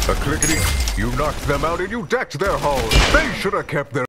A clickety, you knocked them out and you decked their halls. They should have kept their